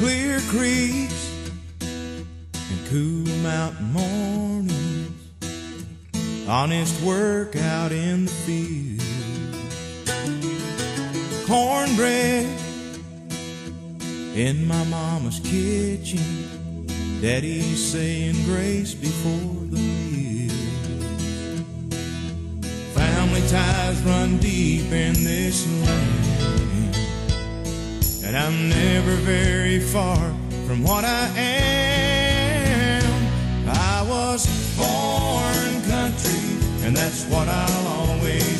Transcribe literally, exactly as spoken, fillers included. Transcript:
clear creeks and cool mountain mornings, honest work out in the field, cornbread in my mama's kitchen, daddy saying grace before the meal. Family ties run deep in this land, and I'm never very far from what I am. I was born country, and that's what I'll always